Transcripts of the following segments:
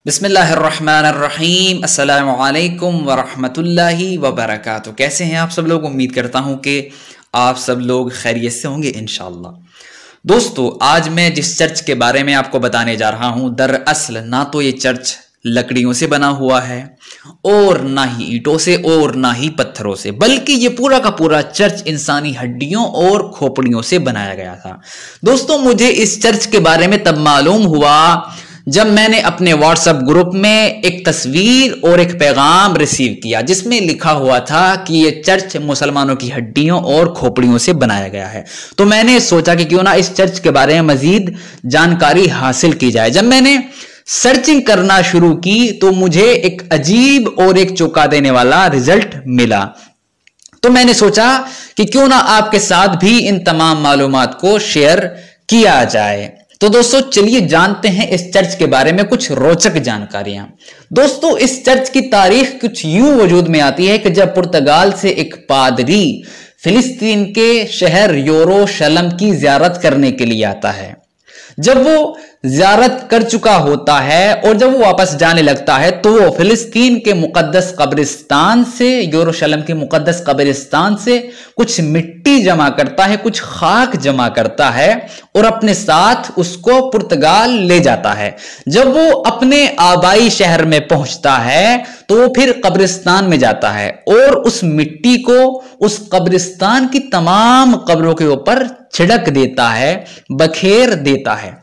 बिस्मिल्लाहिर्रहमानिर्रहीम अस्सलामु अलैकुम वरहमतुल्लाहि वबरकातुहू। कैसे हैं आप सब लोग? उम्मीद करता हूं कि आप सब लोग खैरियत से होंगे इंशाअल्लाह। दोस्तों, आज मैं जिस चर्च के बारे में आपको बताने जा रहा हूं, दरअसल ना तो ये चर्च लकड़ियों से बना हुआ है और ना ही ईंटों से और ना ही पत्थरों से, बल्कि ये पूरा का पूरा चर्च इंसानी हड्डियों और खोपड़ियों से बनाया गया था। दोस्तों, मुझे इस चर्च के बारे में तब मालूम हुआ जब मैंने अपने व्हाट्सएप ग्रुप में एक तस्वीर और एक पैगाम रिसीव किया जिसमें लिखा हुआ था कि यह चर्च मुसलमानों की हड्डियों और खोपड़ियों से बनाया गया है। तो मैंने सोचा कि क्यों ना इस चर्च के बारे में मजीद जानकारी हासिल की जाए। जब मैंने सर्चिंग करना शुरू की तो मुझे एक अजीब और एक चौंका देने वाला रिजल्ट मिला। तो मैंने सोचा कि क्यों ना आपके साथ भी इन तमाम मालूमात को शेयर किया जाए। तो दोस्तों, चलिए जानते हैं इस चर्च के बारे में कुछ रोचक जानकारियां। दोस्तों, इस चर्च की तारीख कुछ यूं वजूद में आती है कि जब पुर्तगाल से एक पादरी फिलिस्तीन के शहर यरूशलेम की ज़ियारत करने के लिए आता है। जब वो ज़ियारत कर चुका होता है और जब वो वापस जाने लगता है तो वो फिलिस्तीन के मुकद्दस कब्रिस्तान से, यरूशलेम के मुकद्दस कब्रिस्तान से कुछ मिट्टी जमा करता है, कुछ खाक जमा करता है और अपने साथ उसको पुर्तगाल ले जाता है। जब वो अपने आबाई शहर में पहुंचता है तो वो फिर कब्रिस्तान में जाता है और उस मिट्टी को उस कब्रिस्तान की तमाम कब्रों के ऊपर छिड़क देता है, बखेर देता है।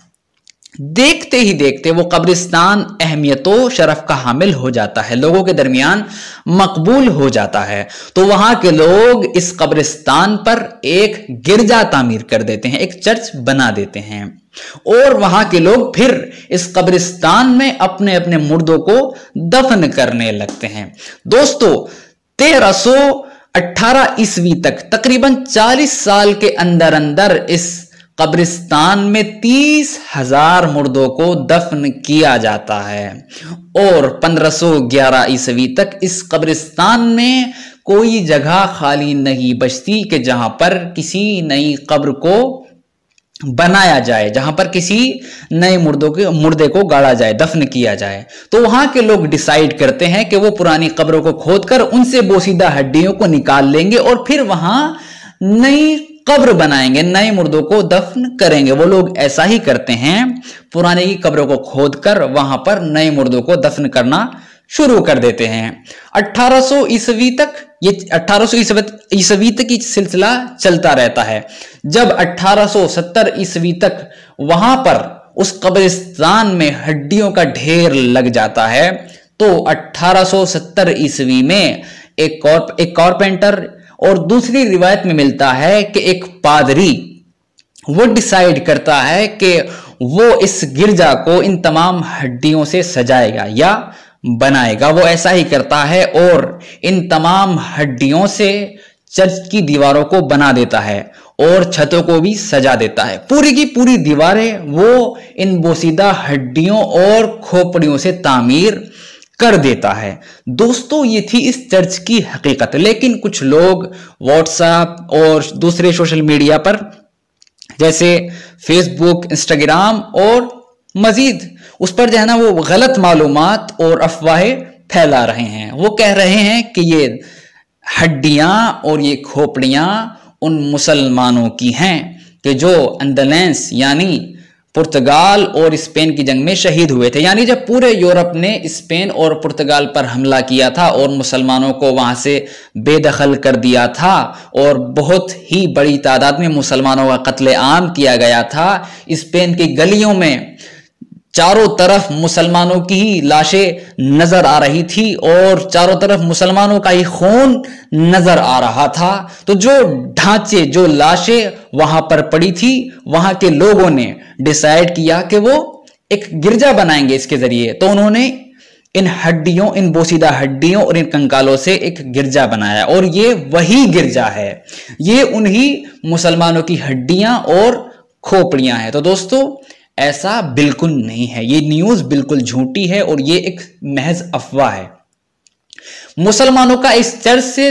देखते ही देखते वो कब्रिस्तान अहमियत व शरफ का हामिल हो जाता है, लोगों के दरमियान मकबूल हो जाता है। तो वहां के लोग इस कब्रिस्तान पर एक गिरजा तामीर कर देते हैं, एक चर्च बना देते हैं और वहां के लोग फिर इस कब्रिस्तान में अपने अपने मुर्दों को दफन करने लगते हैं। दोस्तों, 1318 ईस्वी तक, तकरीबन 40 साल के अंदर अंदर इस कब्रिस्तान में 30,000 मुर्दों को दफन किया जाता है और 1511 ईस्वी तक इस कब्रिस्तान में कोई जगह खाली नहीं बचती कि जहां पर किसी नई कब्र को बनाया जाए, जहां पर किसी नए मुर्दे को गाड़ा जाए, दफन किया जाए। तो वहां के लोग डिसाइड करते हैं कि वो पुरानी कब्रों को खोदकर उनसे बोसीदा हड्डियों को निकाल लेंगे और फिर वहां नई कब्र बनाएंगे, नए मुर्दों को दफन करेंगे। वो लोग ऐसा ही करते हैं, पुराने की कब्रों को खोदकर वहां पर नए मुर्दों को दफन करना शुरू कर देते हैं। 1800 ईस्वी तक, ये 1800 ईस्वी तक ये सिलसिला चलता रहता है। जब 1870 ईस्वी तक वहां पर उस कब्रिस्तान में हड्डियों का ढेर लग जाता है तो 1870 ईस्वी में एक कारपेंटर, और दूसरी रिवायत में मिलता है कि एक पादरी वो डिसाइड करता है कि वो इस गिरजा को इन तमाम हड्डियों से सजाएगा या बनाएगा। वो ऐसा ही करता है और इन तमाम हड्डियों से चर्च की दीवारों को बना देता है और छतों को भी सजा देता है। पूरी की पूरी दीवारें वो इन बोसीदा हड्डियों और खोपड़ियों से तामीर कर देता है। दोस्तों, ये थी इस चर्च की हकीकत। लेकिन कुछ लोग व्हाट्सएप और दूसरे सोशल मीडिया पर जैसे फेसबुक, इंस्टाग्राम और मजीद उस पर जो है ना वो गलत मालूमात और अफवाहें फैला रहे हैं। वो कह रहे हैं कि ये हड्डियां और ये खोपड़ियां उन मुसलमानों की हैं कि जो अंदलैंस यानी पुर्तगाल और स्पेन की जंग में शहीद हुए थे। यानी जब पूरे यूरोप ने स्पेन और पुर्तगाल पर हमला किया था और मुसलमानों को वहां से बेदखल कर दिया था और बहुत ही बड़ी तादाद में मुसलमानों का कत्ले आम किया गया था। स्पेन की गलियों में चारों तरफ मुसलमानों की ही लाशें नजर आ रही थी और चारों तरफ मुसलमानों का ही खून नजर आ रहा था। तो जो ढांचे, जो लाशें वहां पर पड़ी थी, वहां के लोगों ने डिसाइड किया कि वो एक गिरजा बनाएंगे इसके जरिए। तो उन्होंने इन हड्डियों, इन बोसीदा हड्डियों और इन कंकालों से एक गिरजा बनाया और ये वही गिरजा है, ये उन्हीं मुसलमानों की हड्डियां और खोपड़ियां हैं। तो दोस्तों, ऐसा बिल्कुल नहीं है, ये न्यूज बिल्कुल झूठी है और ये एक महज अफवाह है। मुसलमानों का इस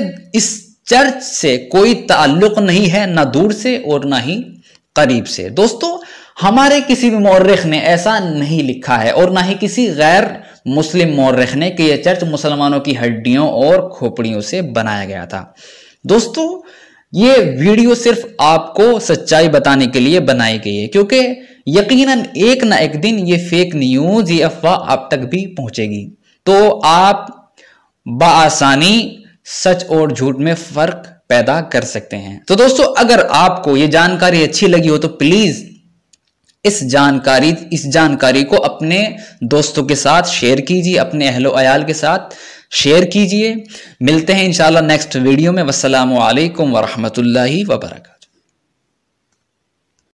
चर्च से कोई ताल्लुक नहीं है, ना दूर से और ना ही करीब से। दोस्तों, हमारे किसी भी मौर्रिख ने ऐसा नहीं लिखा है और ना ही किसी गैर मुस्लिम मौर्रिख ने कि यह चर्च मुसलमानों की हड्डियों और खोपड़ियों से बनाया गया था। दोस्तों, ये वीडियो सिर्फ आपको सच्चाई बताने के लिए बनाई गई है, क्योंकि यकीनन एक ना एक दिन ये फेक न्यूज, ये अफवाह आप तक भी पहुंचेगी, तो आप बआसानी सच और झूठ में फर्क पैदा कर सकते हैं। तो दोस्तों, अगर आपको ये जानकारी अच्छी लगी हो तो प्लीज इस जानकारी को अपने दोस्तों के साथ शेयर कीजिए, अपने अहलो अयाल के साथ शेयर कीजिए। मिलते हैं इंशाल्लाह नेक्स्ट वीडियो में। वस्सलामु अलैकुम वरहमतुल्लाहि वबरकातुहू।